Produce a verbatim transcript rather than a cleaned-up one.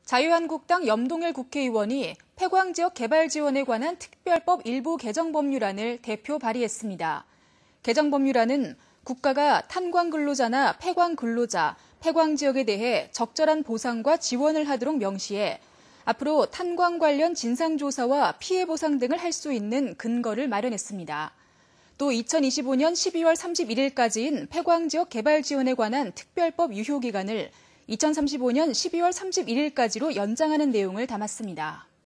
자유한국당 염동열 국회의원이 폐광지역 개발 지원에 관한 특별법 일부 개정 법률안을 대표 발의했습니다. 개정 법률안은 국가가 탄광 근로자나 폐광 근로자, 폐광 지역에 대해 적절한 보상과 지원을 하도록 명시해 앞으로 탄광 관련 진상조사와 피해 보상 등을 할 수 있는 근거를 마련했습니다. 또 이천이십오년 십이월 삼십일일까지인 폐광지역 개발 지원에 관한 특별법 유효기간을 이천삼십오년 십이월 삼십일일까지로 연장하는 내용을 담았습니다.